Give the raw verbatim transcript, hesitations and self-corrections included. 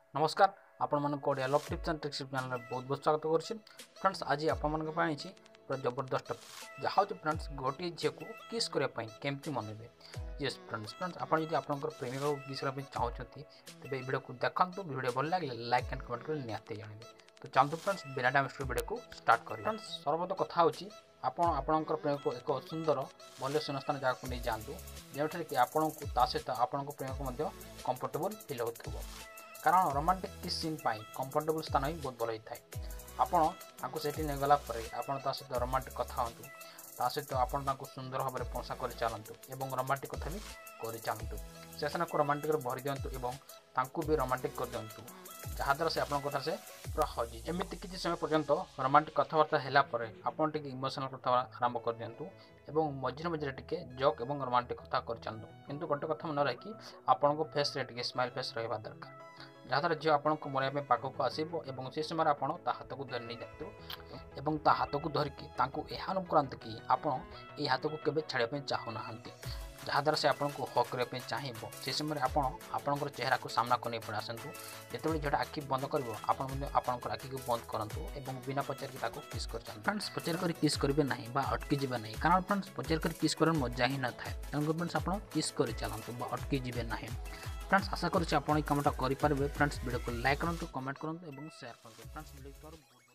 नमस्कार आपण मन Odia love tips and tricks channel में बहुत बहुत स्वागत करुच्ची। फ्रेंड्स आज आपण मन पूरा जबरदस्त जहाँ हूँ फ्रेंड्स गोटे झील को किस करने केमती मनइबे। यस फ्रेंड्स फ्रेंड्स आपड़ जब आप प्रेमिका को किस करने चाहते तेज वीडियो को देखते वीडियो भल लगे लाइक एंड कमेंट कर निहाती जानवे। तो चलते फ्रेंड्स बिना टाइम वेस्ट वीडियो को स्टार्ट कर। फ्रेंड्स सर्वप्रथम कथा होची आपण आपणकर प्रेम को एक सुंदर भल सुनस्थान जगह को नहीं जातु जो कि आपन को ता सहित आपण प्रेम को कंफर्टेबल फिल हो, कारण रोमांटिक किस सीन पाई कंफर्टेबल स्थान ही बहुत भल होता है। आपण आपको सेठी नहीं गला पर आपण ता सहित रोमांटिक कथा हूँ ता सहित आपण सुंदर भाव में पोषा कर चलतु और रोमांटिक कथा भी कर चलतु सेसन को रोमांटिक भरी दिंतु और तांकू भी रोमांटिक कर दिंतु जहाद्वारा से आपण कथा से पूरा हजि एमती किसी समय पर्यंत रोमांटिक कथबार्ता है आपड़ टे इमोशनल कथा आरंभ कर दिंतु और मझे मझे टे जोक और रोमांटिक कथा कर चलतु किंतु गोटे कथा मन रखी आपण को फेस रे स्माइल फेस रहा दरकार जहाद्वारा झील आपन को मरवाई पाखक आसो और से समय आप हाथ को धरी नहीं जातु और हाथ को धरिकी अनुभ कराते कि आपण ये हाथ को केवे छाड़ापी चाहूना जहाद्वारा से आपन को हक करने चाहिए से समय आपण चेहरा को सामना को नहीं पड़े आसतु जो झील आखि बंद कर आपंकर आखि को बंद करूँ और बिना पचार किस कर फ्रेंड्स पचार कर किस करेंगे ना अटकी जी ना कारण फ्रेंड्स पचार कर किस कर मजा ही न था तेणुक फ्रेंड्स आप किस कर चलतु अटकी जी ना। फ्रेंड्स आशा करुँच आप कमेंट करेंगे। फ्रेंड्स वीडियो को लाइक करूँ कमेंट करूँ और शेयर करूँ। Friends video